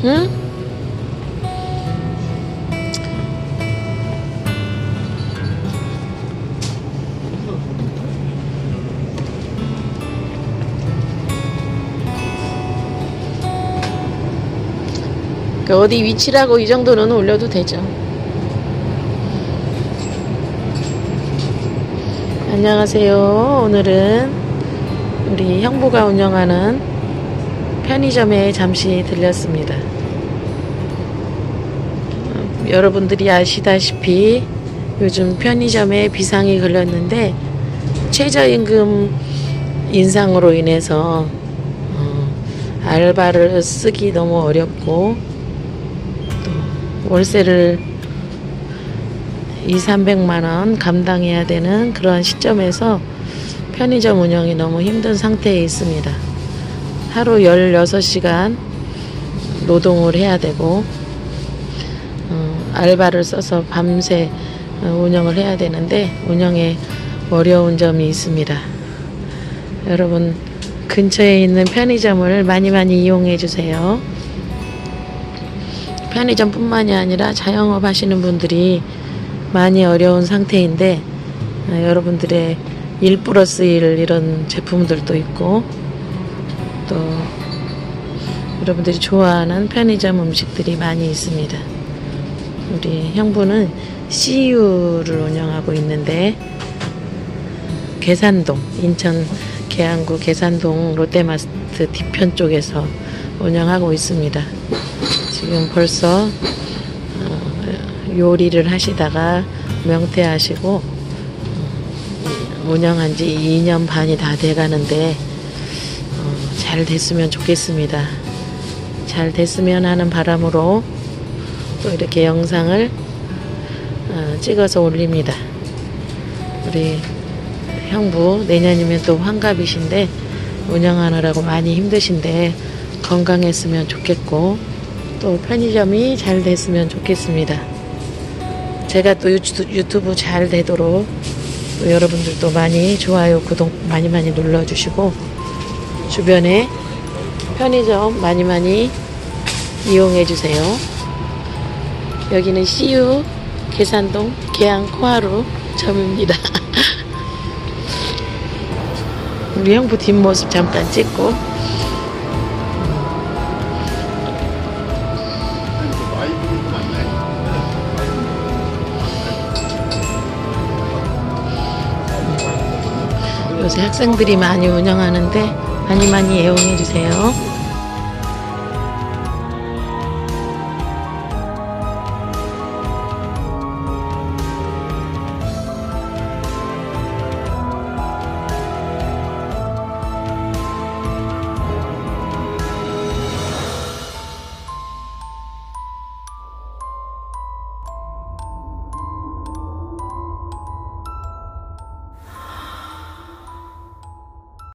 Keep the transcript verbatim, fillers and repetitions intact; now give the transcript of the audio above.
응? 그 어디 위치라고 이 정도는 올려도 되죠. 안녕하세요. 오늘은 우리 형부가 운영하는 편의점에 잠시 들렸습니다. 어, 여러분들이 아시다시피 요즘 편의점에 비상이 걸렸는데 최저임금 인상으로 인해서 어, 알바를 쓰기 너무 어렵고 또 월세를 이삼백만 원 감당해야 되는 그런 시점에서 편의점 운영이 너무 힘든 상태에 있습니다. 하루 열여섯 시간 노동을 해야 되고 어, 알바를 써서 밤새 운영을 해야 되는데 운영에 어려운 점이 있습니다. 여러분 근처에 있는 편의점을 많이 많이 이용해 주세요. 편의점 뿐만이 아니라 자영업 하시는 분들이 많이 어려운 상태인데 어, 여러분들의 일 플러스 일 이런 제품들도 있고 또 여러분들이 좋아하는 편의점 음식들이 많이 있습니다. 우리 형부는 씨유를 운영하고 있는데 계산동, 인천 계양구 계산동 롯데마트 뒤편 쪽에서 운영하고 있습니다. 지금 벌써 요리를 하시다가 명퇴하시고 운영한 지 이 년 반이 다 돼가는데 어, 잘 됐으면 좋겠습니다. 잘 됐으면 하는 바람으로 또 이렇게 영상을 어, 찍어서 올립니다. 우리 형부 내년이면 또 환갑이신데 운영하느라고 많이 힘드신데 건강했으면 좋겠고 또 편의점이 잘 됐으면 좋겠습니다. 제가 또 유튜브 잘 되도록 또 여러분들도 많이 좋아요 구독 많이 많이 눌러주시고 주변에 편의점 많이 많이 이용해 주세요. 여기는 씨유 계산동 계양 코하루 점입니다. 우리 형부 뒷모습 잠깐 찍고 요새 학생들이 많이 운영하는데 많이 많이 애용해 주세요.